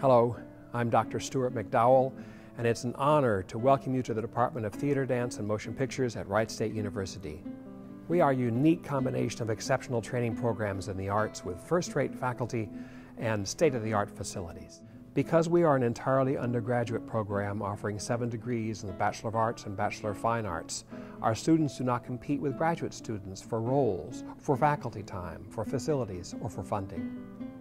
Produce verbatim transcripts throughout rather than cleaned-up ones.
Hello, I'm Doctor Stuart McDowell, and it's an honor to welcome you to the Department of Theater, Dance, and Motion Pictures at Wright State University. We are a unique combination of exceptional training programs in the arts with first-rate faculty and state-of-the-art facilities. Because we are an entirely undergraduate program offering seven degrees in the Bachelor of Arts and Bachelor of Fine Arts, our students do not compete with graduate students for roles, for faculty time, for facilities, or for funding.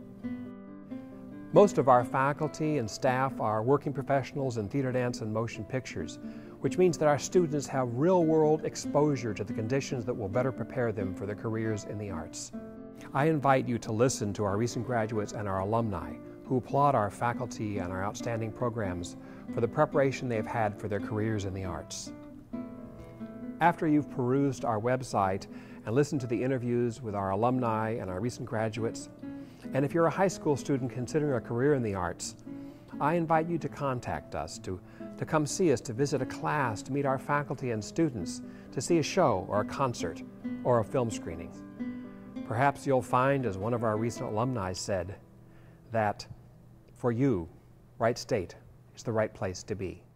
Most of our faculty and staff are working professionals in theater, dance, and motion pictures, which means that our students have real-world exposure to the conditions that will better prepare them for their careers in the arts. I invite you to listen to our recent graduates and our alumni who applaud our faculty and our outstanding programs for the preparation they've had for their careers in the arts. After you've perused our website and listened to the interviews with our alumni and our recent graduates, and if you're a high school student considering a career in the arts, I invite you to contact us, to, to come see us, to visit a class, to meet our faculty and students, to see a show or a concert or a film screening. Perhaps you'll find, as one of our recent alumni said, that for you, Wright State is the right place to be.